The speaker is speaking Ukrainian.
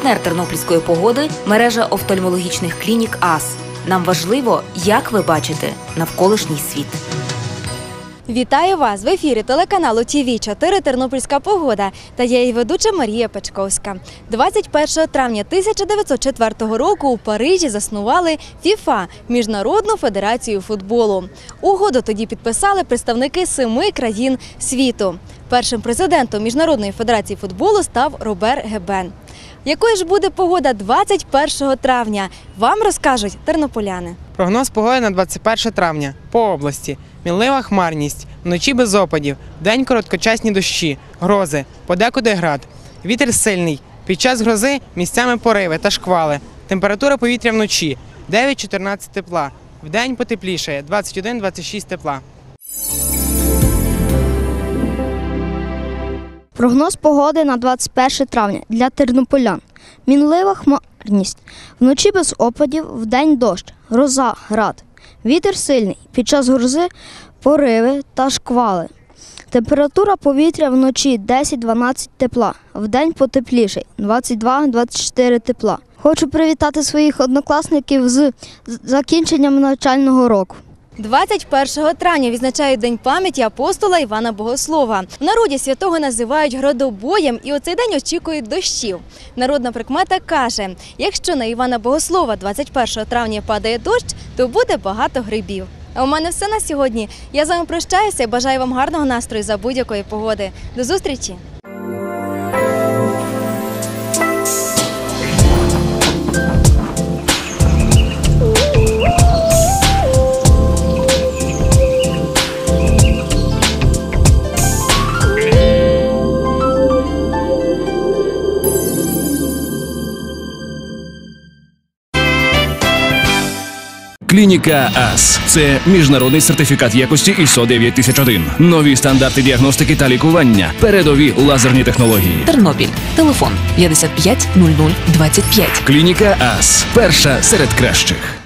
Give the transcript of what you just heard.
Партнер тернопільської погоди – мережа офтальмологічних клінік АС. Нам важливо, як ви бачите навколишній світ. Вітаю вас! В ефірі телеканалу ТВ4 «Тернопільська погода» та я її ведуча Марія Печковська. 21 травня 1904 року у Парижі заснували ФІФА – Міжнародну федерацію футболу. Угоду тоді підписали представники 7 країн світу. Першим президентом Міжнародної федерації футболу став Робер Гебен. Якою ж буде погода 21 травня? Вам розкажуть тернополяни. Прогноз погоди на 21 травня. По області. Мінлива хмарність, вночі без опадів, вдень короткочасні дощі, грози, подекуди град. Вітер сильний. Під час грози місцями пориви та шквали. Температура повітря вночі 9-14 тепла. Вдень потеплішає 21-26 тепла. Прогноз погоди на 21 травня для тернополян. Мінлива хмарність, вночі без опадів, вдень дощ, гроза, град. Вітер сильний, під час грози пориви та шквали. Температура повітря вночі 10-12 тепла, вдень потепліший 22-24 тепла. Хочу привітати своїх однокласників з закінченням навчального року. 21 травня відзначають День пам'яті апостола Івана Богослова. В народі святого називають градобоєм і у цей день очікують дощів. Народна прикмета каже, якщо на Івана Богослова 21 травня падає дощ, то буде багато грибів. А у мене все на сьогодні. Я з вами прощаюся і бажаю вам гарного настрою за будь-якої погоди. До зустрічі! Клініка АС – це міжнародний сертифікат якості ISO 9001. Нові стандарти діагностики та лікування. Передові лазерні технології. Тернопіль. Телефон 55 00 25. Клініка АС – перша серед кращих.